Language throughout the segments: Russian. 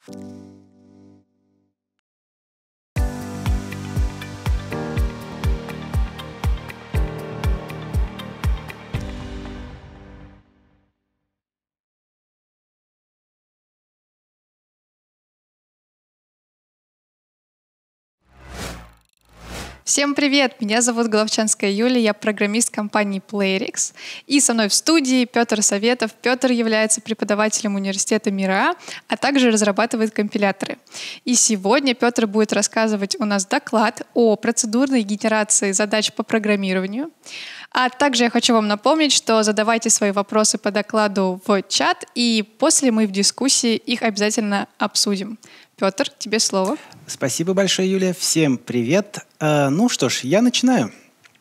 Всем привет! Меня зовут Головчанская Юлия, я программист компании Playrix. И со мной в студии Петр Советов. Петр является преподавателем университета МИРА, а также разрабатывает компиляторы. И сегодня Петр будет рассказывать у нас доклад о процедурной генерации задач по программированию. А также я хочу вам напомнить, что задавайте свои вопросы по докладу в чат, и после мы в дискуссии их обязательно обсудим. Петр, тебе слово. Спасибо большое, Юлия. Всем привет. Ну что ж, я начинаю.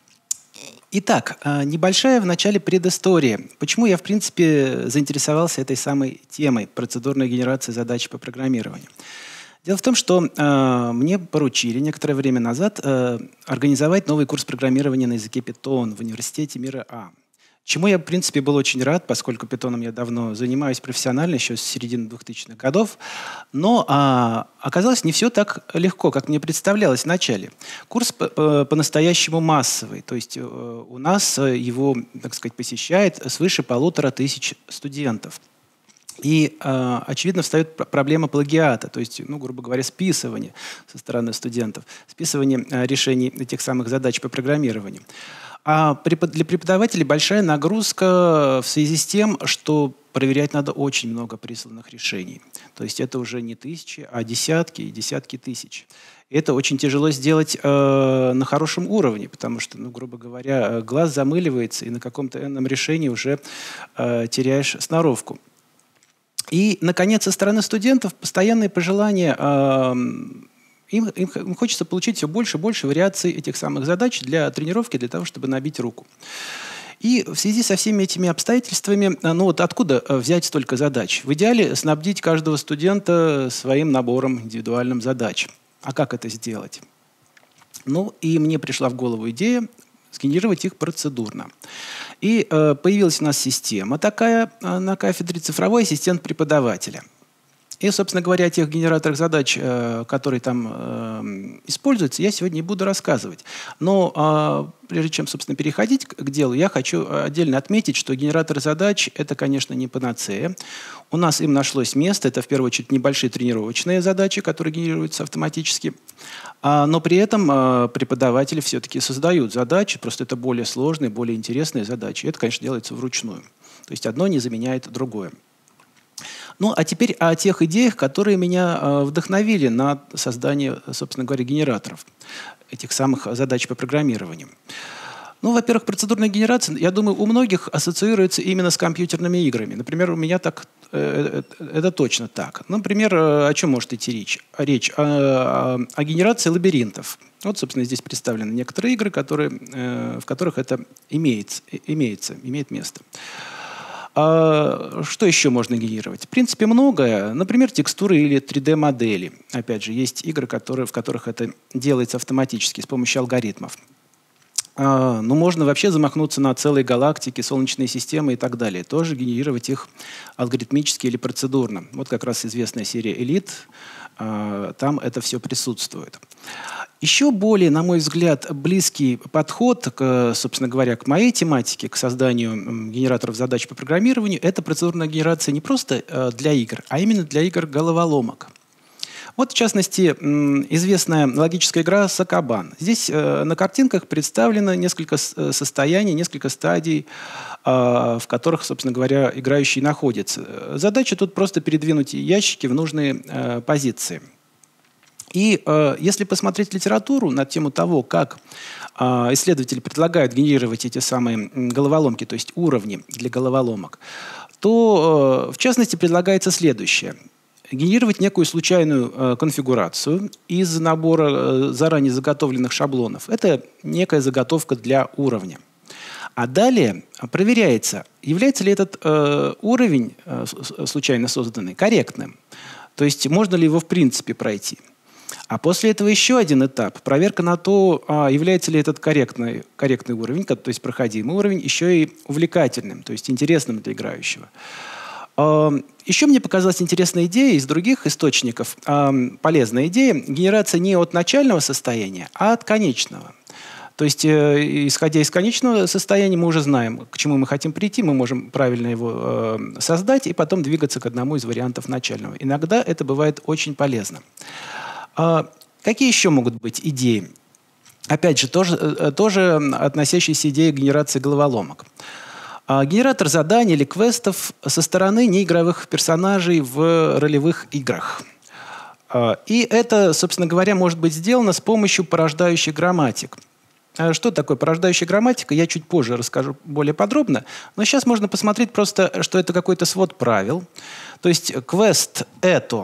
Итак, небольшая в начале предыстория. Почему я, в принципе, заинтересовался этой самой темой процедурной генерации задач по программированию? Дело в том, что мне поручили некоторое время назад организовать новый курс программирования на языке Python в университете МИРА. Чему я, в принципе, был очень рад, поскольку питоном я давно занимаюсь профессионально, еще с середины 2000-х годов. Но оказалось, не все так легко, как мне представлялось вначале. Курс по-настоящему массовый. То есть у нас его, так сказать, посещает свыше 1500 студентов. И, очевидно, встает проблема плагиата, то есть, грубо говоря, списывания со стороны студентов, списывания решений этих самых задач по программированию. А для преподавателей большая нагрузка в связи с тем, что проверять надо очень много присланных решений. То есть это уже не тысячи, а десятки и десятки тысяч. И это очень тяжело сделать на хорошем уровне, потому что, грубо говоря, глаз замыливается, и на каком-то энном решении уже теряешь сноровку. И, наконец, со стороны студентов постоянные пожелания. Им хочется получить все больше и больше вариаций этих самых задач для тренировки, для того, чтобы набить руку. И в связи со всеми этими обстоятельствами, откуда взять столько задач? В идеале снабдить каждого студента своим набором индивидуальным задач. А как это сделать? И мне пришла в голову идея сгенерировать их процедурно. И появилась у нас система такая на кафедре «Цифровой ассистент преподавателя». И, собственно говоря, о тех генераторах задач, которые там используются, я сегодня не буду рассказывать. Но прежде чем, собственно, переходить к делу, я хочу отдельно отметить, что генератор задач – это, конечно, не панацея. У нас им нашлось место. Это, в первую очередь, небольшие тренировочные задачи, которые генерируются автоматически. Но при этом преподаватели все-таки создают задачи, просто это более сложные, более интересные задачи. Это, конечно, делается вручную. То есть одно не заменяет другое. А теперь о тех идеях, которые меня вдохновили на создание, собственно говоря, генераторов, этих самых задач по программированию. Во-первых, процедурная генерация, я думаю, у многих ассоциируется именно с компьютерными играми. Например, у меня это точно так. Например, о чем может идти речь? О генерации лабиринтов. Собственно, здесь представлены некоторые игры, в которых это имеет место. Что еще можно генерировать? В принципе, многое. Например, текстуры или 3D-модели. Опять же, есть игры, в которых это делается автоматически с помощью алгоритмов. Можно вообще замахнуться на целые галактики, солнечные системы и так далее. Тоже генерировать их алгоритмически или процедурно. Как раз известная серия «Элит». Там это все присутствует. Еще более, на мой взгляд, близкий подход, собственно говоря, к моей тематике, к созданию генераторов задач по программированию, это процедурная генерация не просто для игр, а именно для игр-головоломок. В частности, известная логическая игра «Сокобан». Здесь на картинках представлено несколько состояний, несколько стадий, в которых, собственно говоря, играющий находится. Задача тут просто передвинуть ящики в нужные позиции. И если посмотреть литературу на тему того, как исследователи предлагают генерировать эти самые головоломки, то есть уровни для головоломок, то, в частности, предлагается следующее. Генерировать некую случайную конфигурацию из набора заранее заготовленных шаблонов. Это некая заготовка для уровня. А далее проверяется, является ли этот уровень, случайно созданный, корректным. То есть можно ли его в принципе пройти. А после этого еще один этап. Проверка на то, является ли этот корректный уровень, то есть проходимый уровень, еще и увлекательным, то есть интересным для играющего. Еще мне показалась интересная идея из других источников, полезная идея, генерация не от начального состояния, а от конечного. То есть, исходя из конечного состояния, мы уже знаем, к чему мы хотим прийти, мы можем правильно его создать и потом двигаться к одному из вариантов начального. Иногда это бывает очень полезно. Какие еще могут быть идеи? Опять же, тоже относящиеся идеи генерации головоломок. Генератор заданий или квестов со стороны неигровых персонажей в ролевых играх. И это, собственно говоря, может быть сделано с помощью порождающих грамматик. Что такое порождающая грамматика, я чуть позже расскажу более подробно. Но сейчас можно посмотреть просто, что это какой-то свод правил. То есть квест – это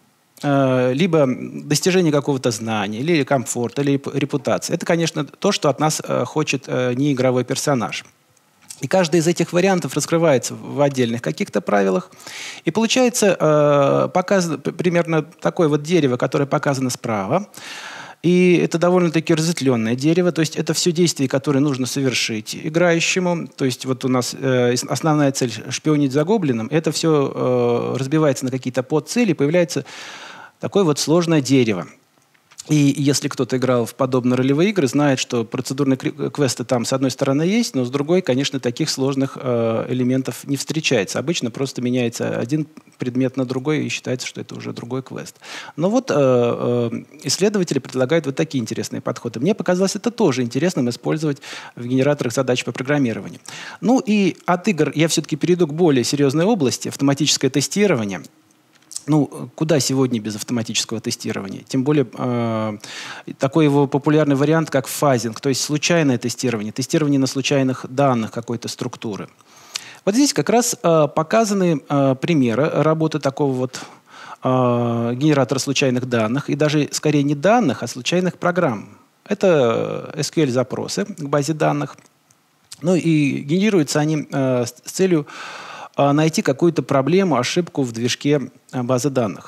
либо достижение какого-то знания, или комфорта, или репутации. Это, конечно, то, что от нас хочет неигровой персонаж. И каждый из этих вариантов раскрывается в отдельных каких-то правилах. И получается примерно такое вот дерево, которое показано справа. И это довольно-таки разветвленное дерево. То есть это все действия, которые нужно совершить играющему. То есть вот у нас основная цель – шпионить за гоблином. Это все разбивается на какие-то подцели, появляется такое вот сложное дерево. И если кто-то играл в подобные ролевые игры, знает, что процедурные квесты там с одной стороны есть, но с другой, конечно, таких сложных элементов не встречается. Обычно просто меняется один предмет на другой, и считается, что это уже другой квест. Но вот исследователи предлагают вот такие интересные подходы. Мне показалось это тоже интересным использовать в генераторах задач по программированию. Ну и от игр я все-таки перейду к более серьезной области – автоматическое тестирование. Ну, куда сегодня без автоматического тестирования? Тем более такой его популярный вариант, как фазинг, то есть случайное тестирование, тестирование на случайных данных какой-то структуры. Вот здесь как раз показаны примеры работы такого вот генератора случайных данных, и даже скорее не данных, а случайных программ. Это SQL-запросы к базе данных. Ну и генерируются они с целью найти какую-то проблему, ошибку в движке базы данных.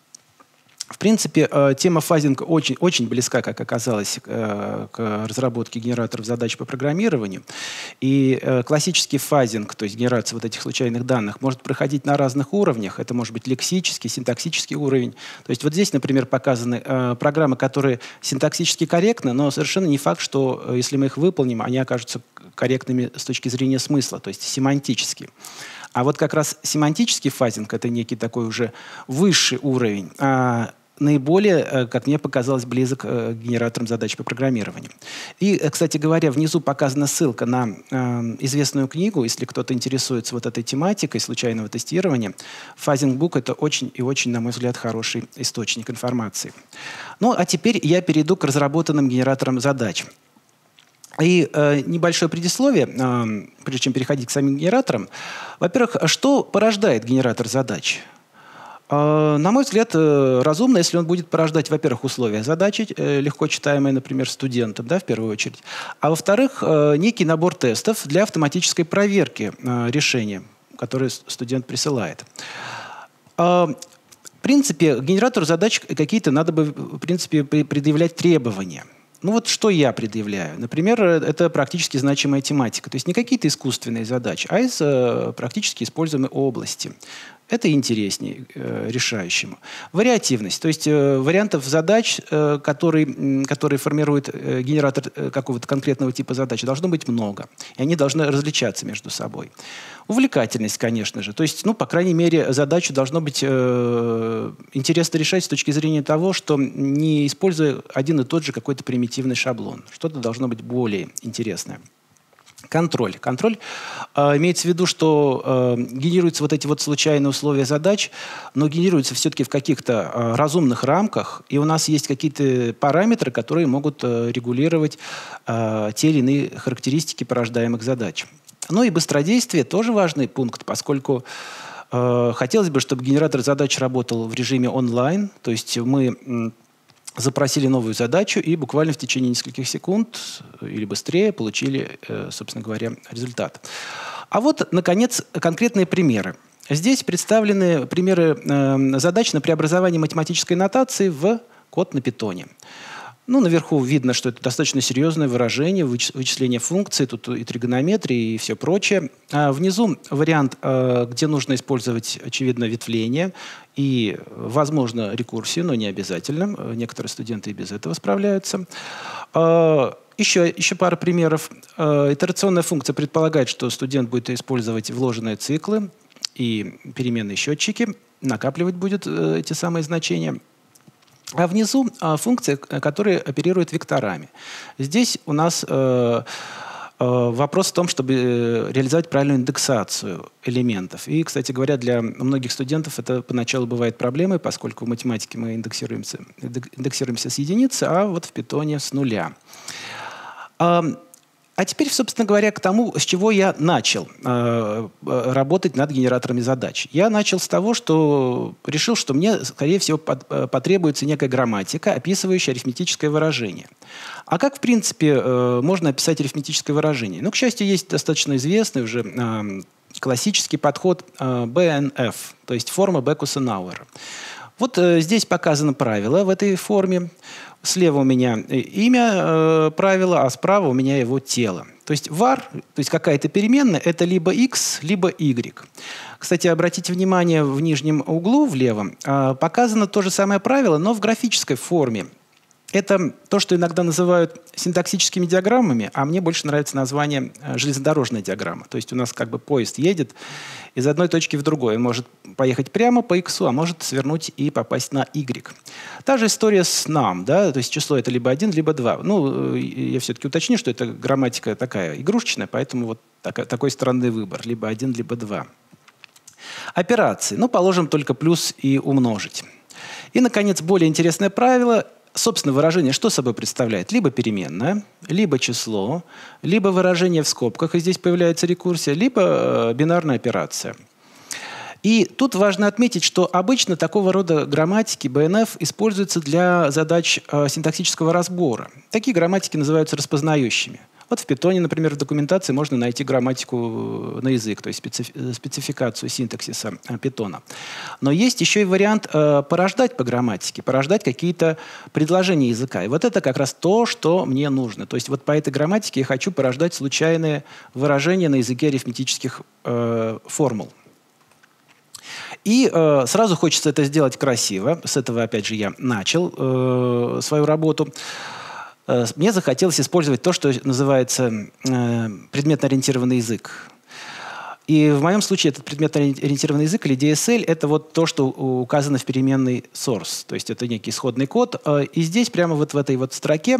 В принципе, тема фазинга очень, очень близка, как оказалось, к разработке генераторов задач по программированию. И классический фазинг, то есть генерация вот этих случайных данных, может проходить на разных уровнях. Это может быть лексический, синтаксический уровень. То есть вот здесь, например, показаны программы, которые синтаксически корректны, но совершенно не факт, что если мы их выполним, они окажутся корректными с точки зрения смысла, то есть семантически. А вот как раз семантический фазинг – это некий такой уже высший уровень, наиболее, как мне показалось, близок к генераторам задач по программированию. И, кстати говоря, внизу показана ссылка на известную книгу, если кто-то интересуется вот этой тематикой случайного тестирования. Фазинг Book – это очень и очень, на мой взгляд, хороший источник информации. Ну, а теперь я перейду к разработанным генераторам задач. И небольшое предисловие, прежде чем переходить к самим генераторам. Во-первых, что порождает генератор задач? На мой взгляд, разумно, если он будет порождать, во-первых, условия задачи, легко читаемые, например, студентам, да, в первую очередь. А во-вторых, некий набор тестов для автоматической проверки решения, которое студент присылает. В принципе, к генератору задач какие-то надо бы, в принципе, предъявлять требования. Ну вот что я предъявляю? Например, это практически значимая тематика. То есть не какие-то искусственные задачи, а из практически используемой области. Это интереснее решающему. Вариативность, то есть вариантов задач, которые формирует генератор какого-то конкретного типа задач, должно быть много. И они должны различаться между собой. Увлекательность, конечно же. То есть, ну, по крайней мере, задачу должно быть интересно решать с точки зрения того, что не используя один и тот же какой-то примитивный шаблон. Что-то должно быть более интересное. Контроль. Контроль имеется в виду, что генерируются вот эти вот случайные условия задач, но генерируются все-таки в каких-то разумных рамках, и у нас есть какие-то параметры, которые могут регулировать те или иные характеристики порождаемых задач. Ну и быстродействие тоже важный пункт, поскольку хотелось бы, чтобы генератор задач работал в режиме онлайн, то есть мы запросили новую задачу и буквально в течение нескольких секунд или быстрее получили, собственно говоря, результат. А вот, наконец, конкретные примеры. Здесь представлены примеры задач на преобразование математической нотации в код на питоне. Ну, наверху видно, что это достаточно серьезное выражение, вычисление функций, тут и тригонометрия, и все прочее. А внизу вариант, где нужно использовать, очевидно, ветвление и, возможно, рекурсию, но не обязательно. Некоторые студенты и без этого справляются. Еще пара примеров. Итерационная функция предполагает, что студент будет использовать вложенные циклы и переменные счетчики, накапливать будет эти самые значения. А внизу функции, которые оперируют векторами. Здесь у нас вопрос в том, чтобы реализовать правильную индексацию элементов. И, кстати говоря, для многих студентов это поначалу бывает проблемой, поскольку в математике мы индексируемся с единицы, а вот в питоне с нуля. А теперь, собственно говоря, к тому, с чего я начал работать над генераторами задач. Я начал с того, что решил, что мне, скорее всего, потребуется некая грамматика, описывающая арифметическое выражение. А как, в принципе, можно описать арифметическое выражение? Ну, к счастью, есть достаточно известный уже классический подход BNF, то есть форма Беккуса-Науэра. Вот здесь показано правило в этой форме. Слева у меня имя правила, а справа у меня его тело. То есть var, то есть какая-то переменная, это либо x, либо y. Кстати, обратите внимание, в нижнем углу, в левом, показано то же самое правило, но в графической форме. Это то, что иногда называют синтаксическими диаграммами, а мне больше нравится название железнодорожная диаграмма. То есть у нас как бы поезд едет из одной точки в другую. Он может поехать прямо по x, а может свернуть и попасть на y. Та же история с num, да? То есть число это либо 1, либо 2. Ну, я все-таки уточню, что это грамматика такая игрушечная, поэтому вот такой странный выбор. Либо 1, либо 2. Операции. Ну, положим только плюс и умножить. И, наконец, более интересное правило. Собственно, выражение что собой представляет? Либо переменная, либо число, либо выражение в скобках, и здесь появляется рекурсия, либо бинарная операция. И тут важно отметить, что обычно такого рода грамматики BNF используются для задач синтаксического разбора. Такие грамматики называются распознающими. Вот в Python, например, в документации можно найти грамматику на язык, то есть спецификацию синтаксиса Python. Но есть еще и вариант порождать по грамматике, порождать какие-то предложения языка. И вот это как раз то, что мне нужно. То есть вот по этой грамматике я хочу порождать случайные выражения на языке арифметических формул. И сразу хочется это сделать красиво. С этого, опять же, я начал свою работу. Мне захотелось использовать то, что называется предметно-ориентированный язык. И в моем случае этот предметно-ориентированный язык, или DSL, это вот то, что указано в переменной source. То есть это некий исходный код. И здесь прямо вот в этой вот строке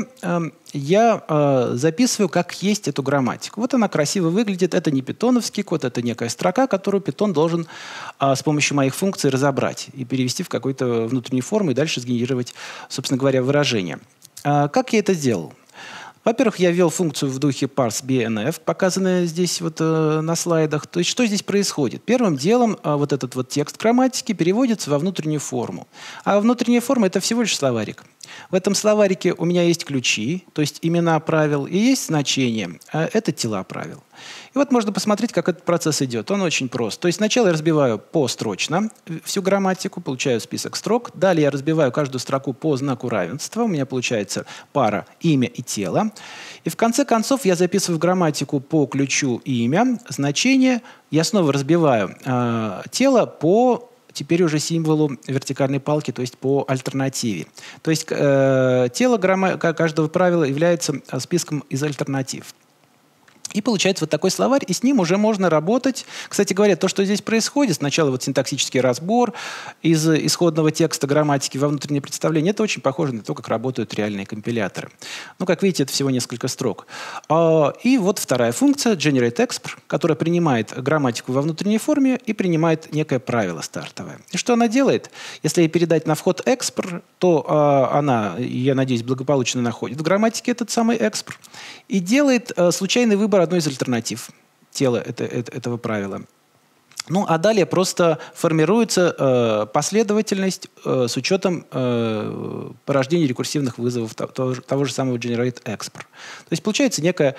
я записываю, как есть эту грамматику. Вот она красиво выглядит. Это не питоновский код, это некая строка, которую Python должен с помощью моих функций разобрать и перевести в какую-то внутреннюю форму и дальше сгенерировать, собственно говоря, выражение. Как я это сделал? Во-первых, я ввел функцию в духе parse BNF, показанная здесь вот на слайдах. То есть что здесь происходит? Первым делом вот этот вот текст грамматики переводится во внутреннюю форму. А внутренняя форма – это всего лишь словарик. В этом словарике у меня есть ключи, то есть имена правил, и есть значения. Это тела правил. И вот можно посмотреть, как этот процесс идет. Он очень прост. То есть сначала я разбиваю построчно всю грамматику, получаю список строк. Далее я разбиваю каждую строку по знаку равенства. У меня получается пара имя и тело. И в конце концов я записываю грамматику по ключу имя, значение. Я снова разбиваю тело по теперь уже символу вертикальной палки, то есть по альтернативе. То есть тело каждого правила является списком из альтернатив. И получается вот такой словарь, и с ним уже можно работать. Кстати говоря, то, что здесь происходит, сначала вот синтаксический разбор из исходного текста грамматики во внутреннее представление, это очень похоже на то, как работают реальные компиляторы. Ну, как видите, это всего несколько строк. И вот вторая функция, generate_expr, которая принимает грамматику во внутренней форме и принимает некое правило стартовое. И что она делает? Если ей передать на вход expr, то она, я надеюсь, благополучно находит в грамматике этот самый expr и делает случайный выбор одной из альтернатив тела этого правила. Ну, а далее просто формируется последовательность с учетом порождения рекурсивных вызовов того же самого generate_expr. То есть получается некая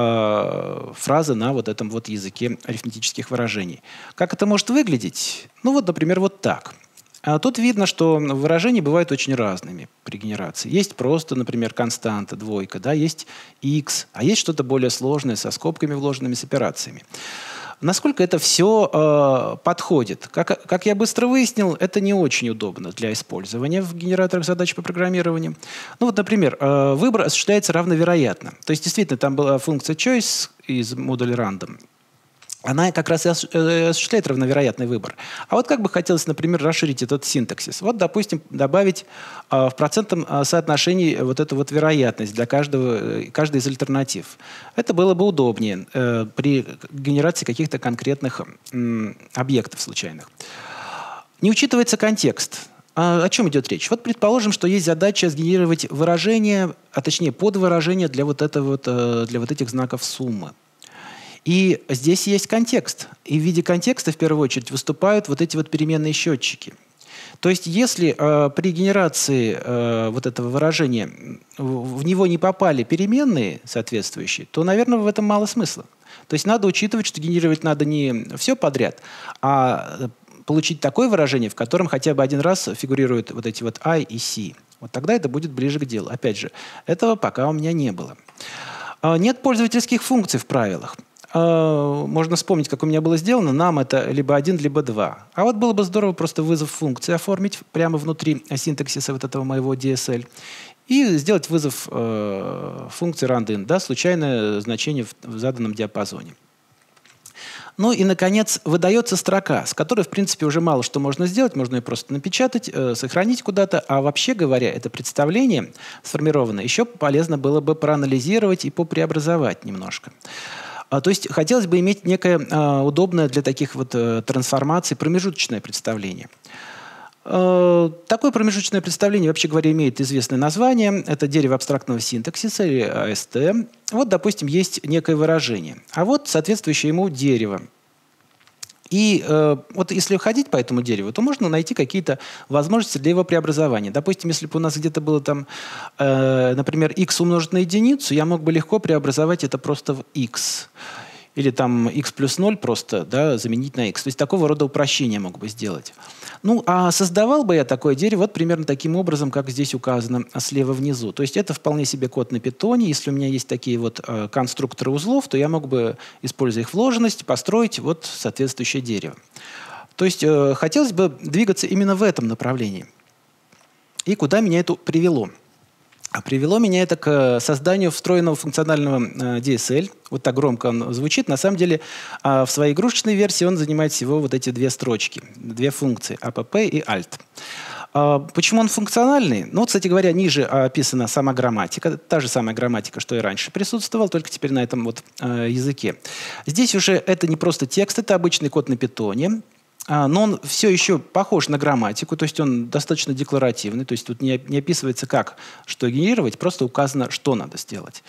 фраза на вот этом вот языке арифметических выражений. Как это может выглядеть? Ну вот, например, вот так. Тут видно, что выражения бывают очень разными при генерации. Есть просто, например, константа, двойка, да, есть x, а есть что-то более сложное со скобками вложенными, с операциями. Насколько это все подходит? Как я быстро выяснил, это не очень удобно для использования в генераторах задач по программированию. Ну вот, например, выбор осуществляется равновероятно. То есть, действительно, там была функция choice из модуля random. Она как раз и осуществляет равновероятный выбор. А вот как бы хотелось, например, расширить этот синтаксис. Вот, допустим, добавить в процентном соотношении вот эту вот вероятность для каждой из альтернатив. Это было бы удобнее при генерации каких-то конкретных объектов случайных. Не учитывается контекст. О чем идет речь? Вот предположим, что есть задача сгенерировать выражение, а точнее подвыражение для вот этих знаков суммы. И здесь есть контекст. И в виде контекста, в первую очередь, выступают вот эти вот переменные счетчики. То есть если при генерации вот этого выражения в него не попали переменные соответствующие, то, наверное, в этом мало смысла. То есть надо учитывать, что генерировать надо не все подряд, а получить такое выражение, в котором хотя бы один раз фигурируют вот эти вот I и C. Вот тогда это будет ближе к делу. Опять же, этого пока у меня не было. Нет пользовательских функций в правилах. Можно вспомнить, как у меня было сделано. Нам это либо 1, либо 2. А вот было бы здорово просто вызов функции оформить прямо внутри синтаксиса вот этого моего DSL и сделать вызов функции randin, да, случайное значение в заданном диапазоне. Ну и, наконец, выдается строка, с которой, в принципе, уже мало что можно сделать. Можно ее просто напечатать, сохранить куда-то. А вообще говоря, это представление сформированное еще полезно было бы проанализировать и попреобразовать немножко. То есть хотелось бы иметь некое удобное для таких вот трансформаций промежуточное представление. Такое промежуточное представление, вообще говоря, имеет известное название. Это дерево абстрактного синтаксиса, или АСТ. Вот, допустим, есть некое выражение. А вот соответствующее ему дерево. И вот если ходить по этому дереву, то можно найти какие-то возможности для его преобразования. Допустим, если бы у нас где-то было там, например, x умножить на единицу, я мог бы легко преобразовать это просто в x. Или там x плюс 0 просто, да, заменить на x. То есть такого рода упрощения мог бы сделать. Ну, а создавал бы я такое дерево вот примерно таким образом, как здесь указано слева внизу. То есть это вполне себе код на питоне. Если у меня есть такие вот конструкторы узлов, то я мог бы, используя их вложенность, построить вот соответствующее дерево. То есть хотелось бы двигаться именно в этом направлении. И куда меня это привело? А привело меня это к созданию встроенного функционального DSL. Вот так громко он звучит. На самом деле в своей игрушечной версии он занимает всего вот эти две строчки, две функции app и alt. Почему он функциональный? Ну, кстати говоря, ниже описана сама грамматика. Та же самая грамматика, что и раньше присутствовала, только теперь на этом вот языке. Здесь уже это не просто текст, это обычный код на питоне. Но он все еще похож на грамматику, то есть он достаточно декларативный, то есть тут не описывается, как что генерировать, просто указано, что надо сделать.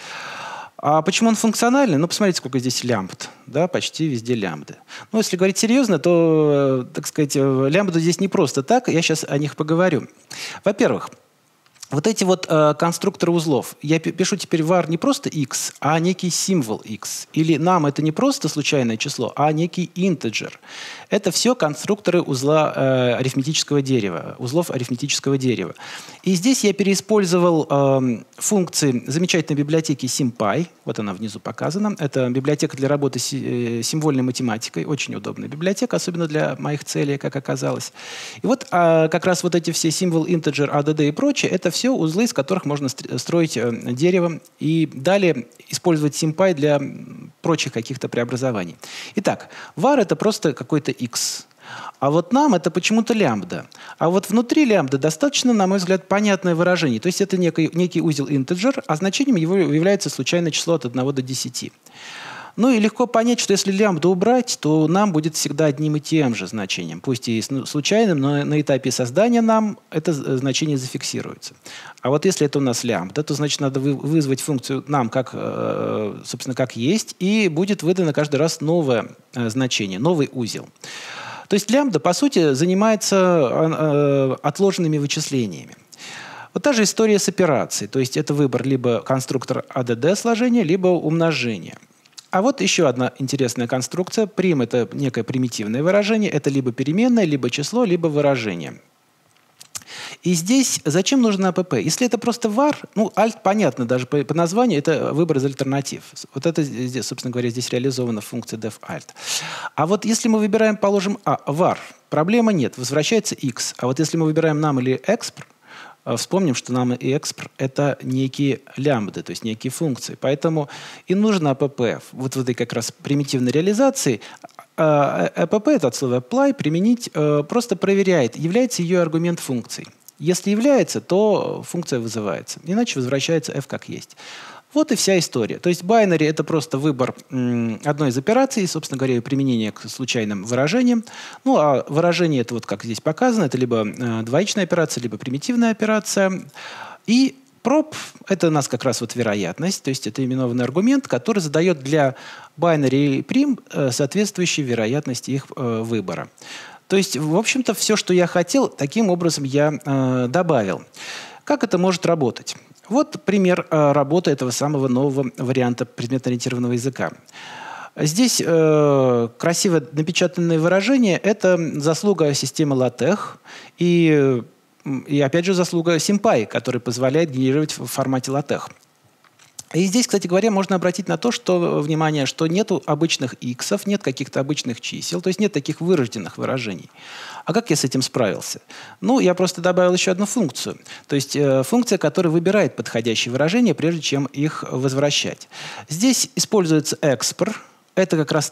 А почему он функциональный? Ну, посмотрите, сколько здесь лямбд, да, почти везде лямбды. Ну, если говорить серьезно, то, так сказать, лямбды здесь не просто так, я сейчас о них поговорю. Во-первых, вот эти вот конструкторы узлов. Я пишу теперь var не просто x, а некий символ x. Или нам это не просто случайное число, а некий integer. Это все конструкторы узла арифметического дерева, узлов арифметического дерева. И здесь я переиспользовал функции замечательной библиотеки SymPy. Вот она внизу показана. Это библиотека для работы с символьной математикой. Очень удобная библиотека, особенно для моих целей, как оказалось. И вот как раз вот эти все символ, integer, add и прочее, это все узлы, из которых можно строить дерево и далее использовать SymPy для прочих каких-то преобразований. Итак, var — это просто какой-то x. А вот нам это почему-то лямбда. А вот внутри лямбда достаточно, на мой взгляд, понятное выражение. То есть это некий узел integer, а значением его является случайное число от 1 до 10. Ну и легко понять, что если лямбду убрать, то нам будет всегда одним и тем же значением. Пусть и случайным, но на этапе создания нам это значение зафиксируется. А вот если это у нас лямбда, то значит надо вызвать функцию нам как, собственно, как есть, и будет выдано каждый раз новое значение, новый узел. То есть лямбда, по сути, занимается отложенными вычислениями. Вот та же история с операцией. То есть это выбор либо конструктор ADD сложения, либо умножение. А вот еще одна интересная конструкция. Прим — это некое примитивное выражение. Это либо переменное, либо число, либо выражение. И здесь зачем нужен АПП? Если это просто var, ну, alt понятно, даже по названию, это выбор из альтернатив. Вот это здесь, собственно говоря, здесь реализована функция def-alt. А вот если мы выбираем, положим, var, проблемы нет, возвращается x. А вот если мы выбираем num или expr, вспомним, что num и expr — это некие лямбды, то есть некие функции. Поэтому и нужно APP вот в этой как раз примитивной реализации. APP — это от слова apply, применить, просто проверяет, является ее аргумент функцией. Если является, то функция вызывается. Иначе возвращается f как есть. Вот и вся история. То есть binary — это просто выбор одной из операций, собственно говоря, применение к случайным выражениям. Ну, а выражение — это вот как здесь показано, это либо двоичная операция, либо примитивная операция. И prop — это у нас как раз вот вероятность, то есть это именованный аргумент, который задает для binary прим соответствующие вероятности их выбора. То есть, в общем-то, все, что я хотел, таким образом я добавил. Как это может работать? Вот пример работы этого самого нового варианта предметно-ориентированного языка. Здесь красиво напечатанные выражения – это заслуга системы LaTeX и опять же, заслуга SymPy, который позволяет генерировать в формате LaTeX. И здесь, кстати говоря, можно обратить на то, что, внимание, что нету обычных иксов, нет каких-то обычных чисел, то есть нет таких вырожденных выражений. А как я с этим справился? Ну, я просто добавил еще одну функцию. То есть функция, которая выбирает подходящие выражения, прежде чем их возвращать. Здесь используется expr. Это как раз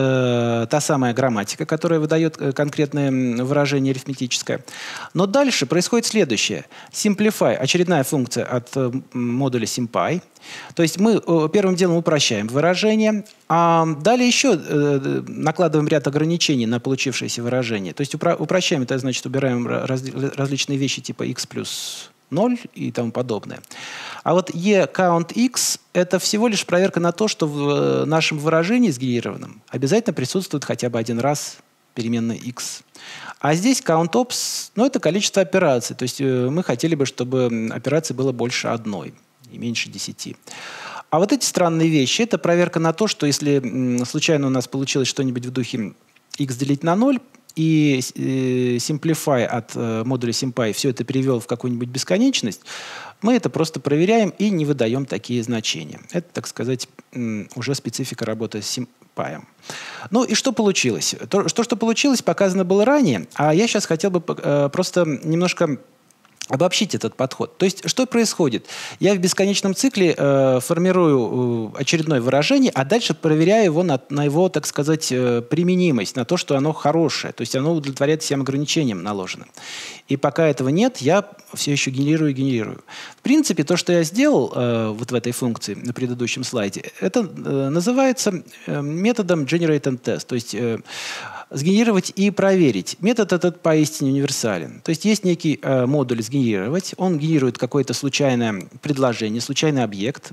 та самая грамматика, которая выдает конкретное выражение арифметическое. Но дальше происходит следующее. Simplify — очередная функция от модуля SymPy. То есть мы первым делом упрощаем выражение, а далее еще накладываем ряд ограничений на получившееся выражение. То есть упрощаем — это значит убираем различные вещи типа x плюс 0 и тому подобное. А вот eCountX — это всего лишь проверка на то, что в нашем выражении сгенерированном обязательно присутствует хотя бы один раз переменная x. А здесь CountOps, ну, это количество операций. То есть мы хотели бы, чтобы операций было больше одной и меньше 10. А вот эти странные вещи — это проверка на то, что если случайно у нас получилось что-нибудь в духе x делить на 0, и Simplify от модуля SymPy все это перевел в какую-нибудь бесконечность, мы это просто проверяем и не выдаем такие значения. Это, так сказать, уже специфика работы с SymPy. Ну и что получилось? Что получилось, показано было ранее, а я сейчас хотел бы просто немножко обобщить этот подход. То есть, что происходит? Я в бесконечном цикле формирую очередное выражение, а дальше проверяю его на его, так сказать, применимость, на то, что оно хорошее. То есть, оно удовлетворяет всем ограничениям наложенным. И пока этого нет, я все еще генерирую. В принципе, то, что я сделал вот в этой функции на предыдущем слайде, это называется методом generate and test. То есть, сгенерировать и проверить. Метод этот поистине универсален. То есть есть некий модуль сгенерировать, он генерирует какое-то случайное предложение, случайный объект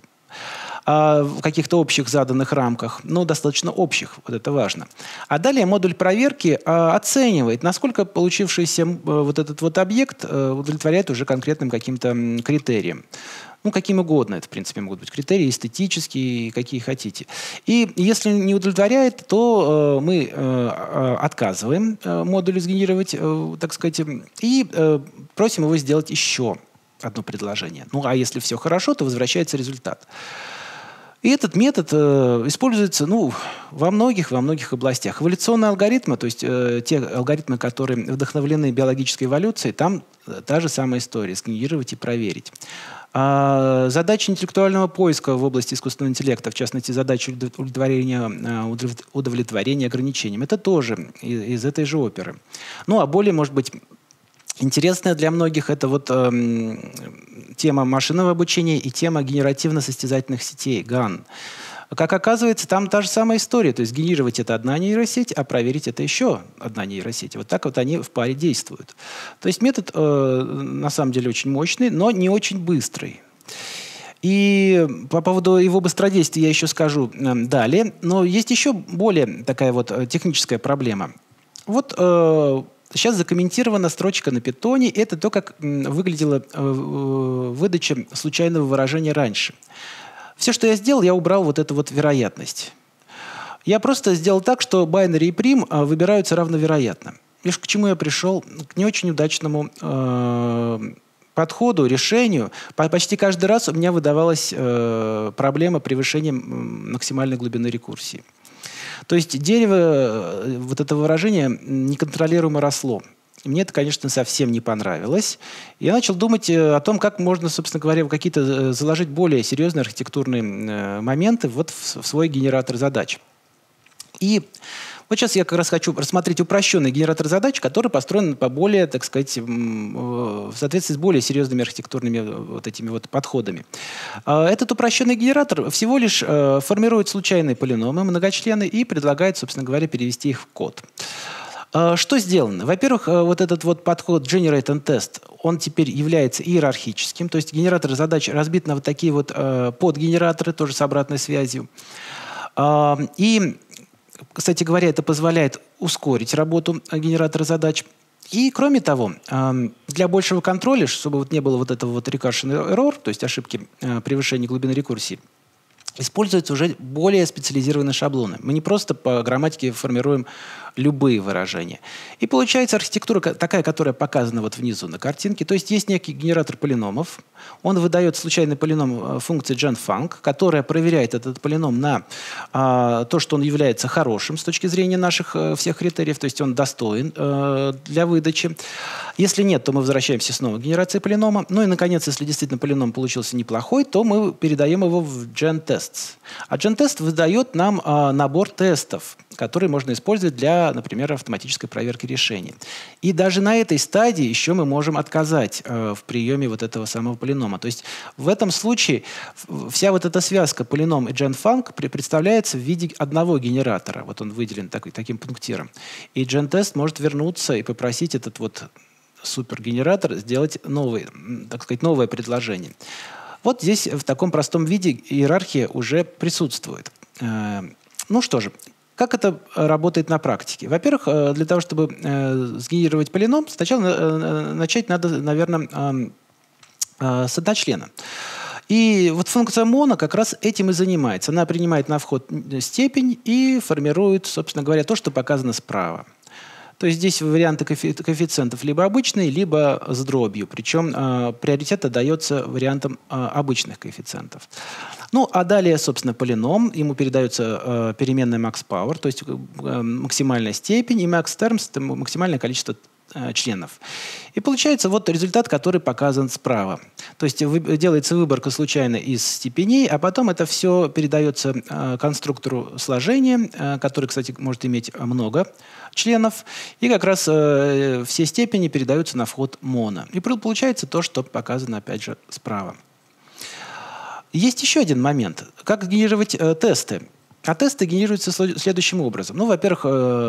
в каких-то общих заданных рамках, но достаточно общих, вот это важно. А далее модуль проверки оценивает, насколько получившийся вот этот вот объект удовлетворяет уже конкретным каким-то критериям. Ну, каким угодно. Это, в принципе, могут быть критерии эстетические, какие хотите. И если не удовлетворяет, то мы отказываем модулю сгенерировать, так сказать, и просим его сделать еще одно предложение. Ну, а если все хорошо, то возвращается результат. И этот метод используется во многих областях. Эволюционные алгоритмы, то есть те алгоритмы, которые вдохновлены биологической эволюцией, там та же самая история – сгенерировать и проверить. Задачи интеллектуального поиска в области искусственного интеллекта, в частности, задачи удовлетворения ограничениям, это тоже из этой же оперы. Ну, а более, может быть, интересная для многих это вот тема машинного обучения и тема генеративно-состязательных сетей, GAN. Как оказывается, там та же самая история. То есть генерировать — это одна нейросеть, а проверить — это еще одна нейросеть. Вот так вот они в паре действуют. То есть метод на самом деле очень мощный, но не очень быстрый. И по поводу его быстродействия я еще скажу далее. Но есть еще более такая вот техническая проблема. Вот сейчас закомментирована строчка на питоне. Это то, как выглядела выдача случайного выражения раньше. Все, что я сделал, я убрал вот эту вот вероятность. Я просто сделал так, что binary и прим выбираются равновероятно. лишь к чему я пришел? К не очень удачному подходу, решению. Почти каждый раз у меня выдавалась проблема превышения максимальной глубины рекурсии. То есть дерево, вот это выражение, неконтролируемо росло. И мне это, конечно, совсем не понравилось. Я начал думать о том, как можно, собственно говоря, какие-то заложить более серьезные архитектурные моменты вот в свой генератор задач. И вот сейчас я как раз хочу рассмотреть упрощенный генератор задач, который построен по более, так сказать, в соответствии с более серьезными архитектурными вот этими вот подходами. Этот упрощенный генератор всего лишь формирует случайные полиномы, многочлены, и предлагает, собственно говоря, перевести их в код. Что сделано? Во-первых, вот этот вот подход Generate and Test, он теперь является иерархическим, то есть генератор задач разбит на вот такие вот подгенераторы, тоже с обратной связью. И, кстати говоря, это позволяет ускорить работу генератора задач. И, кроме того, для большего контроля, чтобы вот не было вот этого вот recursion error, то есть ошибки превышения глубины рекурсии, используются уже более специализированные шаблоны. Мы не просто по грамматике формируем любые выражения. И получается архитектура такая, которая показана вот внизу на картинке. То есть есть некий генератор полиномов. Он выдает случайный полином функции genFunc, которая проверяет этот полином на то, что он является хорошим с точки зрения наших всех критериев, то есть он достоин для выдачи. Если нет, то мы возвращаемся снова к генерации полинома. Ну и, наконец, если действительно полином получился неплохой, то мы передаем его в genTests. А genTest выдает нам набор тестов, которые можно использовать для, например, автоматической проверки решений. И даже на этой стадии еще мы можем отказать в приеме вот этого самого полинома. То есть в этом случае вся вот эта связка полином и genFunc представляется в виде одного генератора. Вот он выделен таким пунктиром. И genTest может вернуться и попросить этот вот супергенератор сделать новый, так сказать, новое предложение. Вот здесь в таком простом виде иерархия уже присутствует. Ну что же, как это работает на практике? Во-первых, для того, чтобы сгенерировать полином, сначала начать надо, наверное, с одночлена. И вот функция mono как раз этим и занимается. Она принимает на вход степень и формирует, собственно говоря, то, что показано справа. То есть здесь варианты коэффициентов либо обычные, либо с дробью. Причем приоритет отдается вариантам обычных коэффициентов. Ну, а далее, собственно, полином. Ему передается переменная max_power, то есть максимальная степень, и max_terms – это максимальное количество членов. И получается вот результат, который показан справа. То есть делается выборка случайно из степеней, а потом это все передается конструктору сложения, который, кстати, может иметь много членов. И как раз все степени передаются на вход mono. И получается то, что показано, опять же, справа. Есть еще один момент. Как генерировать тесты? А тесты генерируются следующим образом. Ну, во-первых,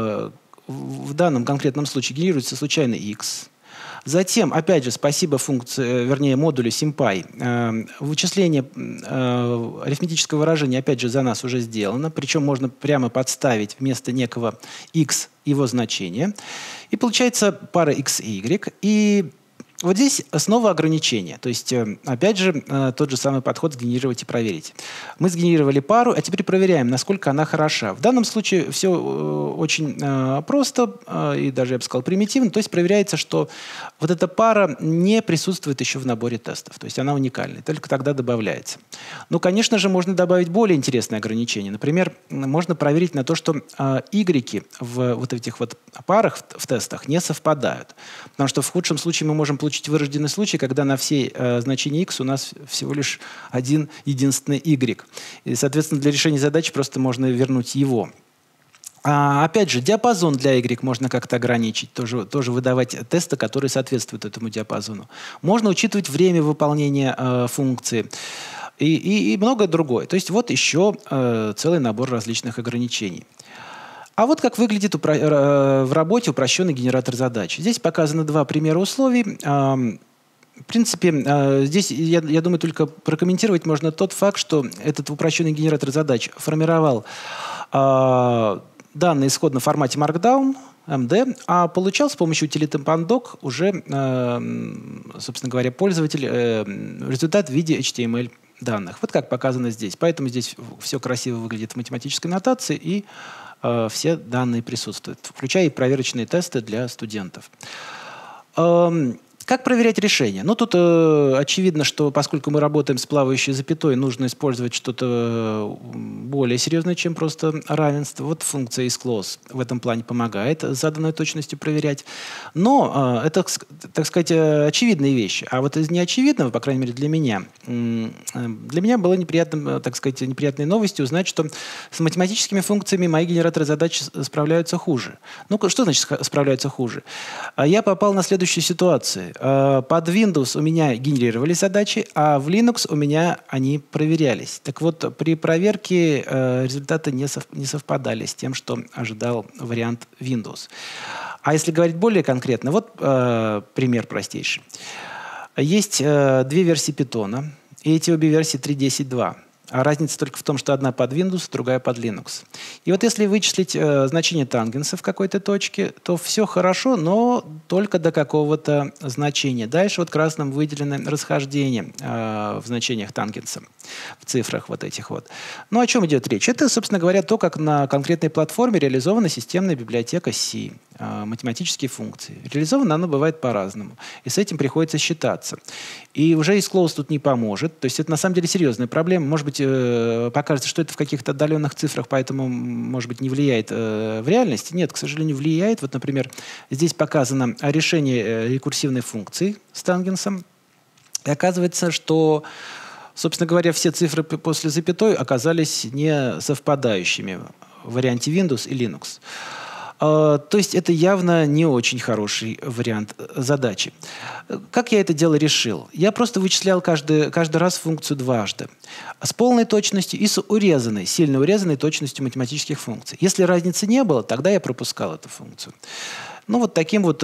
в данном конкретном случае генерируется случайный x. Затем, опять же, спасибо функции, вернее, модулю SymPy, вычисление арифметического выражения, опять же, за нас уже сделано. Причем можно прямо подставить вместо некого x его значение. И получается пара x и y. И вот здесь снова ограничение. То есть, опять же, тот же самый подход сгенерировать и проверить. Мы сгенерировали пару, а теперь проверяем, насколько она хороша. В данном случае все очень просто и даже, я бы сказал, примитивно. То есть проверяется, что вот эта пара не присутствует еще в наборе тестов. То есть она уникальная, только тогда добавляется. Ну, конечно же, можно добавить более интересные ограничения. Например, можно проверить на то, что y в вот этих вот парах в тестах не совпадают. Потому что в худшем случае мы можем получить вырожденный случай, когда на все значения x у нас всего лишь один единственный y. И, соответственно, для решения задачи просто можно вернуть его. Опять же, диапазон для y можно как-то ограничить, тоже выдавать тесты, которые соответствуют этому диапазону. Можно учитывать время выполнения функции и многое другое. То есть вот еще целый набор различных ограничений. А вот как выглядит в работе упрощенный генератор задач. Здесь показаны два примера условий. В принципе, здесь, я думаю, только прокомментировать можно тот факт, что этот упрощенный генератор задач формировал данные исходно в формате Markdown, MD, а получал с помощью утилиты pandoc уже, собственно говоря, пользователь результат в виде HTML данных. Вот как показано здесь. Поэтому здесь все красиво выглядит в математической нотации и все данные присутствуют, включая и проверочные тесты для студентов. Как проверять решение? Ну, тут очевидно, что поскольку мы работаем с плавающей запятой, нужно использовать что-то более серьезное, чем просто равенство. Вот функция isClose в этом плане помогает с заданной точностью проверять. Но это, так сказать, очевидные вещи. А вот из неочевидного, по крайней мере для меня было неприятным, так сказать, неприятной новостью узнать, что с математическими функциями мои генераторы задач справляются хуже. Ну, что значит справляются хуже? Я попал на следующую ситуацию. Под Windows у меня генерировались задачи, а в Linux у меня они проверялись. Так вот, при проверке результаты не совпадали с тем, что ожидал вариант Windows. А если говорить более конкретно, вот пример простейший. Есть две версии Python, и эти обе версии 3.10.2. А разница только в том, что одна под Windows, другая под Linux. И вот если вычислить значение тангенса в какой-то точке, то все хорошо, но только до какого-то значения. Дальше вот красным выделено расхождение в значениях тангенса, в цифрах вот этих вот. Ну, о чем идет речь? Это, собственно говоря, то, как на конкретной платформе реализована системная библиотека C, математические функции. Реализована она бывает по-разному. И с этим приходится считаться. И уже isClose тут не поможет. То есть это на самом деле серьезная проблема. Может быть, покажется, что это в каких-то отдаленных цифрах, поэтому, может быть, не влияет в реальности. Нет, к сожалению, влияет. Вот, например, здесь показано решение рекурсивной функции с тангенсом. И оказывается, что, собственно говоря, все цифры после запятой оказались не совпадающими в варианте Windows и Linux. То есть это явно не очень хороший вариант задачи. Как я это дело решил? Я просто вычислял каждый раз функцию дважды. С полной точностью и с урезанной, сильно урезанной точностью математических функций. Если разницы не было, тогда я пропускал эту функцию. Ну вот таким вот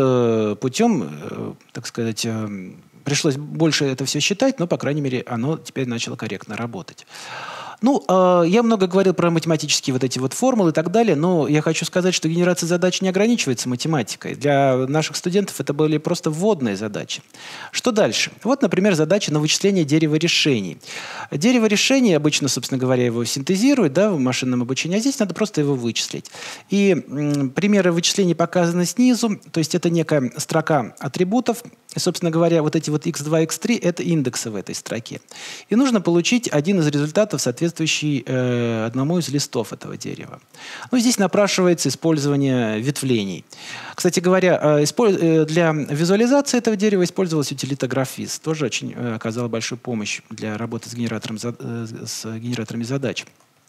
путем, так сказать, пришлось больше это все считать, но, по крайней мере, оно теперь начало корректно работать. Ну, я много говорил про математические вот эти вот формулы и так далее, но я хочу сказать, что генерация задач не ограничивается математикой. Для наших студентов это были просто вводные задачи. Что дальше? Вот, например, задача на вычисление дерева решений. Дерево решений, обычно, собственно говоря, его синтезируют, да, в машинном обучении, а здесь надо просто его вычислить. И примеры вычислений показаны снизу, то есть это некая строка атрибутов, и, собственно говоря, вот эти вот x2, x3 – это индексы в этой строке. И нужно получить один из результатов, соответствующий одному из листов этого дерева. Ну, здесь напрашивается использование ветвлений. Кстати говоря, для визуализации этого дерева использовалась утилита Graphviz. Тоже очень оказала большую помощь для работы с генераторами задач.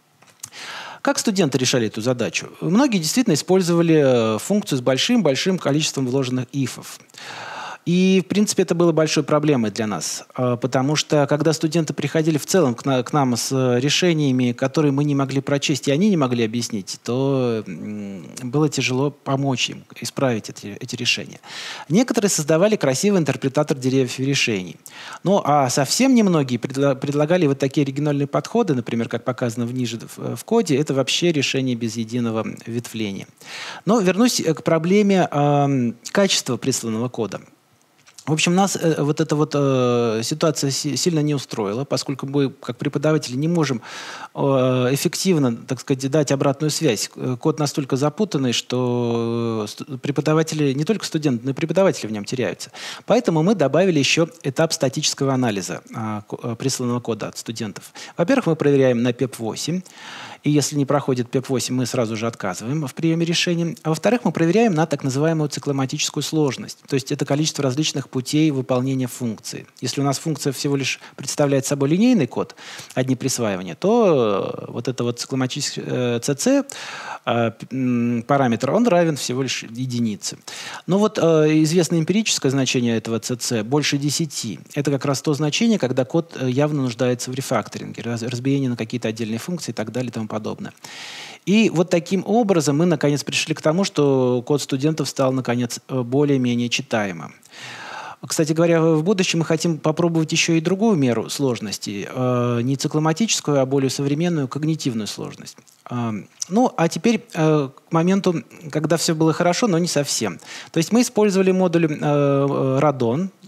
Как студенты решали эту задачу? Многие действительно использовали функцию с большим-большим количеством вложенных ифов. И, в принципе, это было большой проблемой для нас, потому что, когда студенты приходили в целом к нам с решениями, которые мы не могли прочесть, и они не могли объяснить, то было тяжело помочь им исправить эти решения. Некоторые создавали красивый интерпретатор деревьев и решений. Ну, а совсем немногие предлагали вот такие оригинальные подходы, например, как показано ниже в коде, это вообще решение без единого ветвления. Но вернусь к проблеме качества присланного кода. В общем, нас вот эта вот ситуация сильно не устроила, поскольку мы, как преподаватели, не можем эффективно, так сказать, дать обратную связь. Код настолько запутанный, что преподаватели, не только студенты, но и преподаватели в нем теряются. Поэтому мы добавили еще этап статического анализа присланного кода от студентов. Во-первых, мы проверяем на PEP8. И если не проходит PEP8, мы сразу же отказываем в приеме решений. А во-вторых, мы проверяем на так называемую цикломатическую сложность. То есть это количество различных путей выполнения функции. Если у нас функция всего лишь представляет собой линейный код, одни присваивания, то вот это вот цикломатический CC параметр, он равен всего лишь единице. Но вот известное эмпирическое значение этого CC больше 10. Это как раз то значение, когда код явно нуждается в рефакторинге, разбиении на какие-то отдельные функции и так далее и тому подобное. И вот таким образом мы, наконец, пришли к тому, что код студентов стал, наконец, более-менее читаемым. Кстати говоря, в будущем мы хотим попробовать еще и другую меру сложности. Не цикломатическую, а более современную когнитивную сложность. Ну, а теперь к моменту, когда все было хорошо, но не совсем. То есть мы использовали модуль Radon.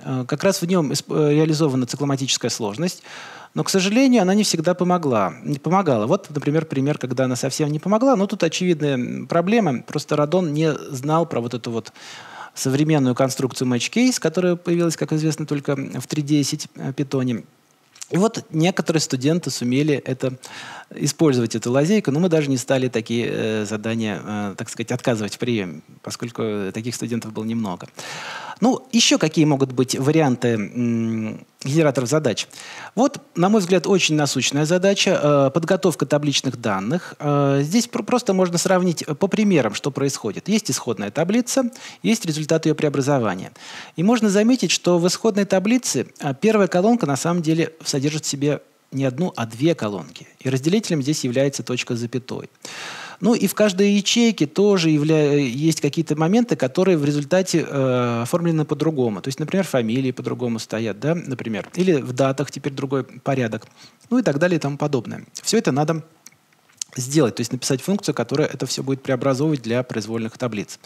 Как раз в нем реализована цикломатическая сложность. Но, к сожалению, она не всегда не помогала. Вот, например, пример, когда она совсем не помогла. Но тут очевидная проблема. Просто Радон не знал про вот эту вот современную конструкцию match case, которая появилась, как известно, только в 3.10 питоне. И вот некоторые студенты сумели использовать эту лазейку, но мы даже не стали такие задания, так сказать, отказывать в приеме, поскольку таких студентов было немного. Ну, еще какие могут быть варианты генераторов задач? Вот, на мой взгляд, очень насущная задача – подготовка табличных данных. Здесь просто можно сравнить по примерам, что происходит. Есть исходная таблица, есть результат ее преобразования. И можно заметить, что в исходной таблице первая колонка на самом деле содержит в себе не одну, а две колонки. И разделителем здесь является точка с запятой. Ну и в каждой ячейке тоже есть какие-то моменты, которые в результате оформлены по-другому. То есть, например, фамилии по-другому стоят, да, например. Или в датах теперь другой порядок. Ну и так далее и тому подобное. Все это надо сделать, то есть написать функцию, которая это все будет преобразовывать для произвольных таблиц.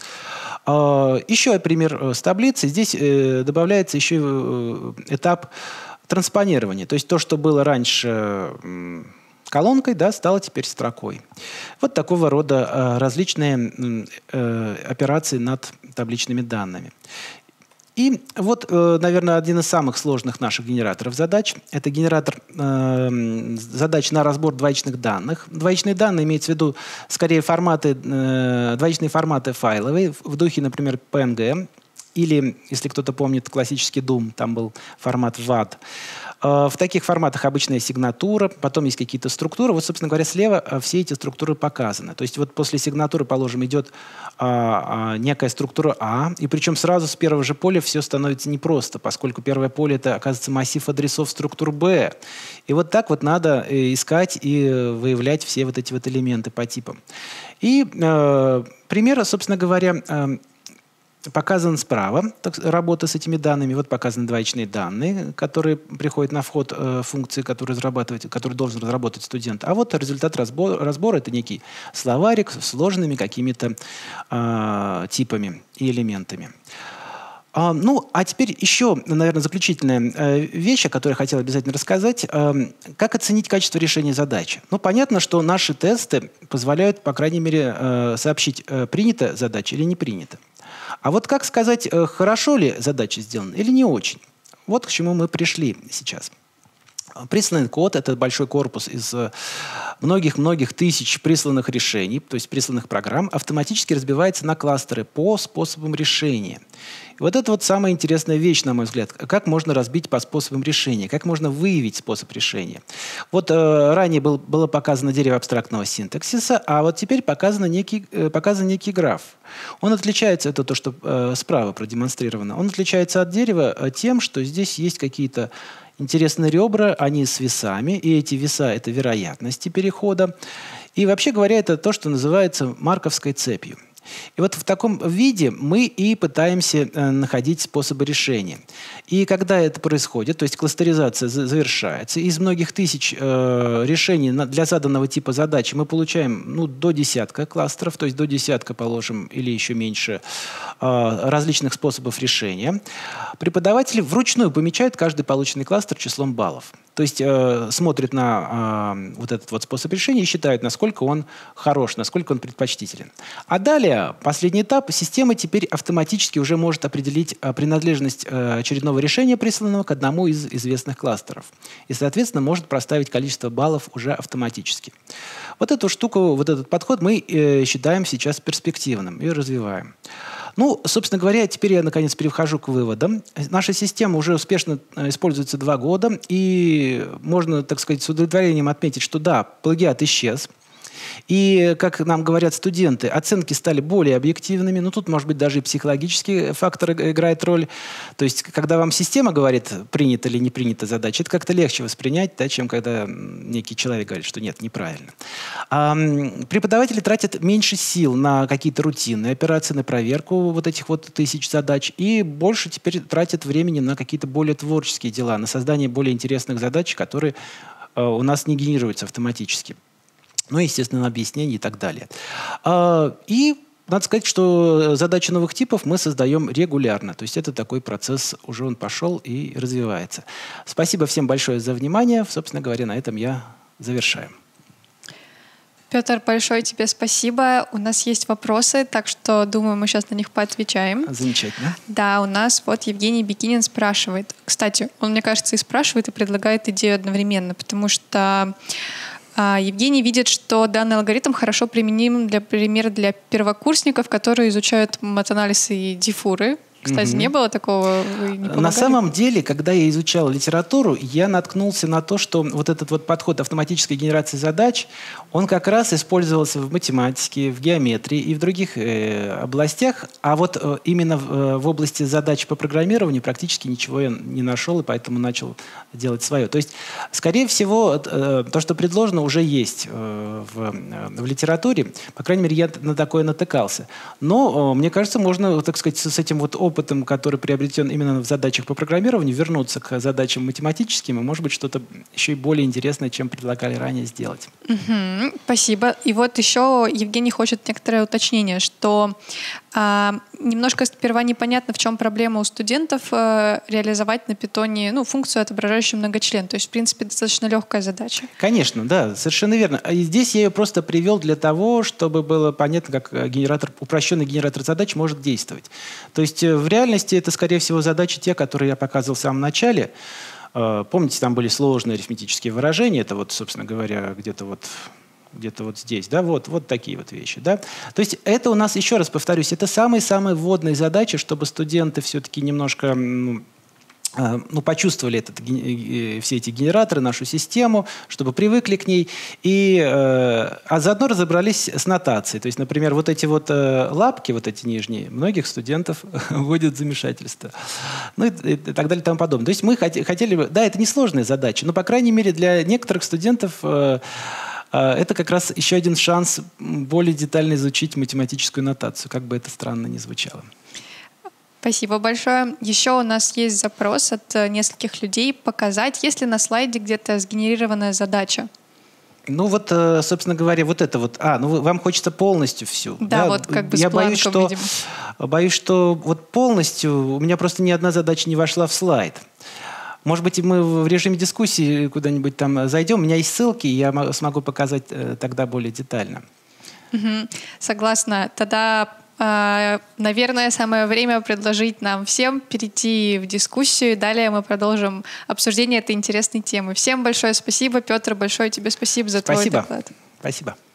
Еще пример с таблицей. Здесь добавляется еще этап транспонирования. То есть то, что было раньше колонкой, да, стало теперь строкой. Вот такого рода различные операции над табличными данными. И вот, наверное, один из самых сложных наших генераторов задач – это генератор задач на разбор двоичных данных. Двоичные данные имеются в виду скорее двоичные форматы файловые, в духе, например, PNG, или, если кто-то помнит классический Doom, там был формат WAD. В таких форматах обычно есть сигнатура, потом есть какие-то структуры. Вот, собственно говоря, слева все эти структуры показаны. То есть вот после сигнатуры, положим, идет некая структура А, и причем сразу с первого же поля все становится непросто, поскольку первое поле – это, оказывается, массив адресов структур Б. И вот так вот надо искать и выявлять все вот эти вот элементы по типам. И пример, собственно говоря, показан справа, работа с этими данными. Вот показаны двоичные данные, которые приходят на вход функции, которые должен разработать студент. А вот результат разбора – это некий словарик с сложными какими-то типами и элементами. Ну, а теперь еще, наверное, заключительная вещь, о которой я хотел обязательно рассказать. Как оценить качество решения задачи? Ну, понятно, что наши тесты позволяют, по крайней мере, сообщить, принята задача или не принята. А вот как сказать, хорошо ли задача сделана или не очень? Вот к чему мы пришли сейчас. Присланный код – это большой корпус из многих-многих тысяч присланных решений, то есть присланных программ, автоматически разбивается на кластеры по способам решения. И вот это вот самая интересная вещь, на мой взгляд. Как можно разбить по способам решения? Как можно выявить способ решения? Вот ранее было показано дерево абстрактного синтаксиса, а вот теперь показан некий граф. Он отличается, это то, что справа продемонстрировано, он отличается от дерева тем, что здесь есть какие-то интересные ребра, они с весами, и эти веса – это вероятности перехода. И вообще говоря, это то, что называется марковской цепью. И вот в таком виде мы и пытаемся находить способы решения. И когда это происходит, то есть кластеризация завершается, из многих тысяч решений для заданного типа задачи мы получаем до десятка кластеров, то есть до десятка, положим, или еще меньше различных способов решения. Преподаватели вручную помечают каждый полученный кластер числом баллов. То есть смотрят на вот этот вот способ решения и считают, насколько он хорош, насколько он предпочтителен. А далее, последний этап, система теперь автоматически уже может определить принадлежность очередного решения, присланного к одному из известных кластеров. И, соответственно, может проставить количество баллов уже автоматически. Вот эту штуку, вот этот подход мы считаем сейчас перспективным и развиваем. Ну, собственно говоря, теперь я, наконец, перехожу к выводам. Наша система уже успешно используется 2 года, и можно, так сказать, с удовлетворением отметить, что да, плагиат исчез. И, как нам говорят студенты, оценки стали более объективными. Но тут, может быть, даже и психологический фактор играет роль. То есть, когда вам система говорит, принята или не принята задача, это как-то легче воспринять, да, чем когда некий человек говорит, что нет, неправильно. Преподаватели тратят меньше сил на какие-то рутинные операции, на проверку вот этих вот тысяч задач, и больше теперь тратят времени на какие-то более творческие дела, на создание более интересных задач, которые у нас не генерируются автоматически. Ну, естественно, на объяснение и так далее. И надо сказать, что задачи новых типов мы создаем регулярно. То есть это такой процесс, уже он пошел и развивается. Спасибо всем большое за внимание. Собственно говоря, на этом я завершаю. Петр, большое тебе спасибо. У нас есть вопросы, так что, думаю, мы сейчас на них поотвечаем. Замечательно. Да, у нас вот Евгений Бикинин спрашивает. Кстати, он, мне кажется, и спрашивает, и предлагает идею одновременно, потому что Евгений видит, что данный алгоритм хорошо применим, например, для первокурсников, которые изучают матанализ и дифуры. Кстати, не было такого? Вы не помогали? На самом деле, когда я изучал литературу, я наткнулся на то, что вот этот вот подход автоматической генерации задач, он как раз использовался в математике, в геометрии и в других областях, а вот именно в области задач по программированию практически ничего я не нашел, и поэтому начал делать свое. То есть, скорее всего, то, что предложено, уже есть в литературе, по крайней мере, я на такое натыкался. Но, мне кажется, можно, так сказать, с этим вот опытом, который приобретен именно в задачах по программированию, вернуться к задачам математическим и, может быть, что-то еще и более интересное, чем предлагали ранее сделать. Спасибо. И вот еще Евгений хочет некоторое уточнение, что немножко сперва непонятно, в чем проблема у студентов реализовать на питоне функцию отображающий многочлен. То есть, в принципе, достаточно легкая задача. Конечно, да, совершенно верно. И здесь я ее просто привел для того, чтобы было понятно, как упрощенный генератор задач может действовать. То есть в реальности это, скорее всего, задачи те, которые я показывал в самом начале. Помните, там были сложные арифметические выражения. Это вот, собственно говоря, где-то вот здесь, да, вот такие вот вещи, да. То есть это у нас, еще раз повторюсь, это самые-самые вводные задачи, чтобы студенты все-таки немножко почувствовали все эти генераторы, нашу систему, чтобы привыкли к ней, а заодно разобрались с нотацией. То есть, например, вот эти вот лапки, вот эти нижние, многих студентов вводят в замешательство. И так далее и тому подобное. То есть мы хотели бы... Да, это несложная задача, но, по крайней мере, для некоторых студентов это как раз еще один шанс более детально изучить математическую нотацию, как бы это странно ни звучало. Спасибо большое. Еще у нас есть запрос от нескольких людей показать, есть ли на слайде где-то сгенерированная задача. Собственно говоря, вот это вот. Вам хочется полностью всю. Да, вот как бы с планком, видимо. Боюсь, что вот полностью у меня просто ни одна задача не вошла в слайд. Может быть, мы в режиме дискуссии куда-нибудь там зайдем. У меня есть ссылки, и я смогу показать тогда более детально. Согласна. Тогда, наверное, самое время предложить нам всем перейти в дискуссию. Далее мы продолжим обсуждение этой интересной темы. Всем большое спасибо. Петр, большое тебе спасибо за твой доклад. Спасибо.